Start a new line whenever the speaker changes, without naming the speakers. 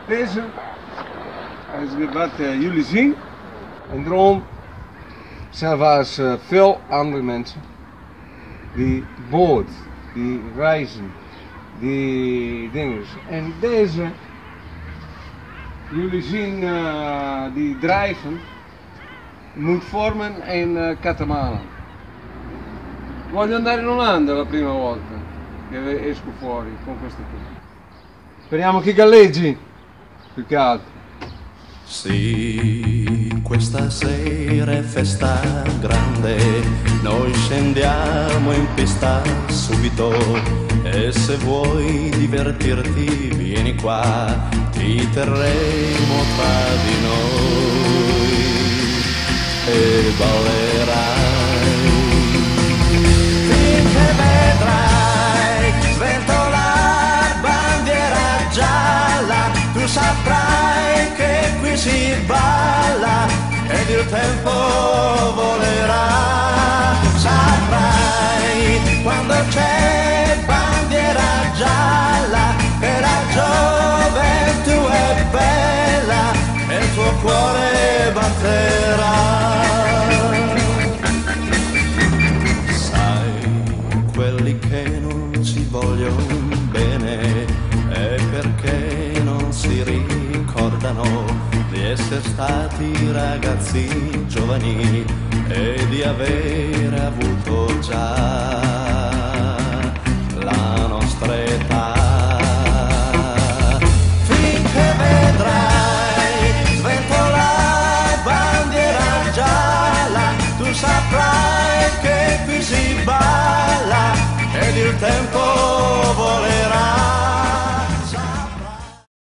Deze is wat jullie zien. En daarom zijn we als veel andere mensen die boot, die reizen, die dingen. En deze, jullie zien die drijven, moet vormen een katamaran. Voglio andare in Olanda la prima volta che esco fuori con questo qui. Speriamo che galleggi, più che altro.
Sì, questa sera è festa grande, noi scendiamo in pista subito e se vuoi divertirti vieni qua, ti terremo tra di noi e ballerai finché vedrai sventolar bandiera gialla, tu saprai che qui si balla ed il tempo volerà, saprai quando c'è bandiera gialla che la gioventù è bella e il tuo cuore batterà. Sai, quelli che non ci vogliono bene è perché non si ricordano di essere stati ragazzi giovani e di avere avuto già